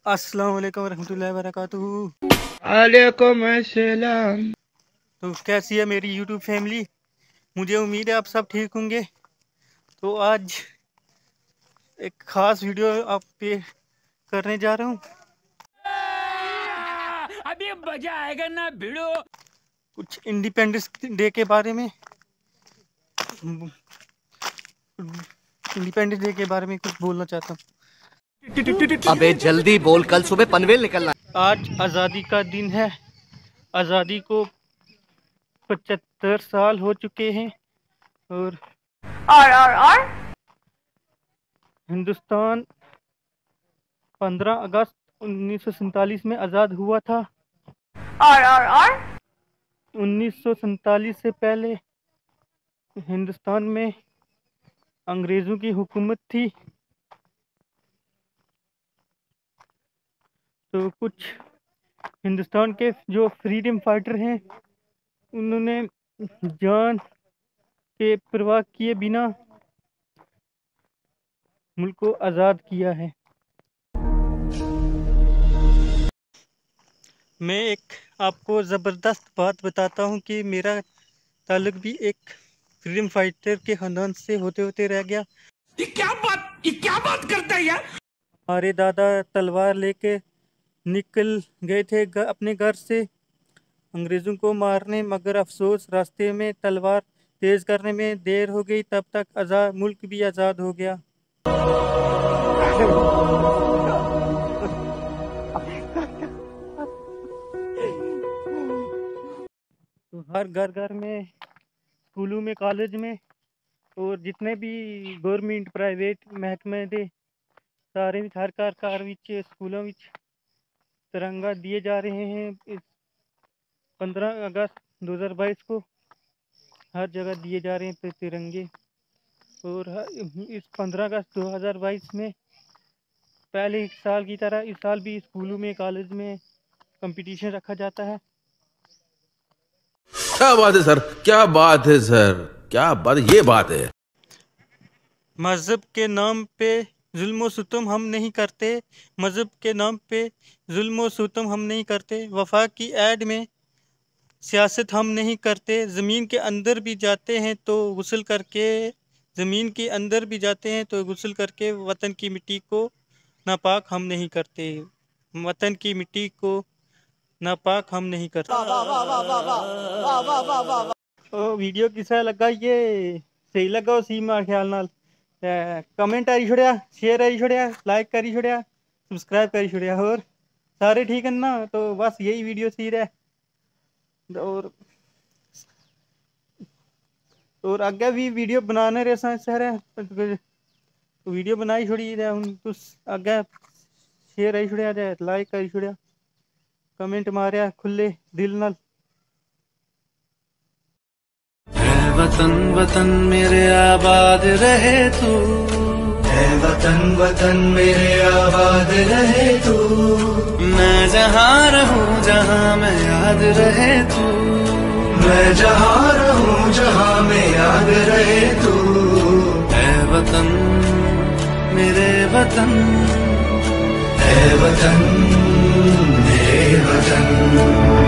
अस्सलाम वालेकुम रहमतुल्लाहि वबरकातुहू। वालेकुम अस्सलाम। तो कैसी है मेरी यूट्यूब फैमिली? मुझे उम्मीद है आप सब ठीक होंगे। तो आज एक ख़ास वीडियो आप पे करने जा रहा हूँ। अभी मजा आएगा ना भिड़ो। कुछ इंडिपेंडेंस डे के बारे में कुछ बोलना चाहता हूँ। अबे जल्दी बोल, कल सुबह पनवेल निकलना। आज आज़ादी का दिन है। आज़ादी को 75 साल हो चुके हैं और हिंदुस्तान 15 अगस्त 1947 में आज़ाद हुआ था। 1947 से पहले हिंदुस्तान में अंग्रेज़ों की हुकूमत थी। तो कुछ हिंदुस्तान के जो फ्रीडम फाइटर हैं उन्होंने जान के परवाह किए बिना मुल्क को आज़ाद किया है। मैं एक आपको ज़बरदस्त बात बताता हूँ कि मेरा ताल्लुक भी एक फ्रीडम फाइटर के ख़ानदान से होते होते रह गया। ये क्या बात करता है यार? हमारे दादा तलवार लेके निकल गए थे अपने घर से अंग्रेज़ों को मारने, मगर अफसोस रास्ते में तलवार तेज़ करने में देर हो गई। तब तक आज़ाद मुल्क भी आज़ाद हो गया। तो हर घर घर में, स्कूलों में, कॉलेज में और जितने भी गवर्नमेंट प्राइवेट महकमे दे सारे हर घर विच स्कूलों विच तिरंगा दिए जा रहे हैं। इस 15 अगस्त 2022 को हर जगह दिए जा रहे हैं तिरंगे। और इस 15 अगस्त 2022 में पहले एक साल की तरह इस साल भी स्कूलों में, कॉलेज में कंपटीशन रखा जाता है। क्या बात है सर, क्या बात है सर, क्या बात, ये बात है। मज़हब के नाम पे जुल्म सितम हम नहीं करते। मज़हब के नाम पे जुल्म सितम हम नहीं करते। वफा की ऐड में सियासत हम नहीं करते। ज़मीन के अंदर भी जाते हैं तो गुस्ल करके वतन की मिट्टी को नापाक हम नहीं करते। वतन की मिट्टी को नापाक हम नहीं करते। ओ वीडियो किसा लगा? ये सही लगा उसी में ख्याल नाल कमेंट करी छोड़िया, शेयर करी छोड़िया, लाइक करी छोड़िया, सब्सक्राइब करी छोड़िया। और सारे ठीक है ना? तो बस यही वीडियो सी रहा। और आगे भी वीडियो बनाने रहे सारे वीडियो बनाई छोड़ी हूँ। तुस आगे शेयर आई छोड़िया जाए, लाइक करी छोड़िया, कमेंट मारिया खुले दिल नाल। वतन वतन मेरे आबाद रहे तू, है वतन वतन मेरे आबाद रहे तू। मैं जहाँ रहूँ जहाँ मैं याद रहे तू, मैं जहाँ रहूँ जहाँ मैं याद रहे तू। है वतन मेरे वतन, है वतन मेरे वतन।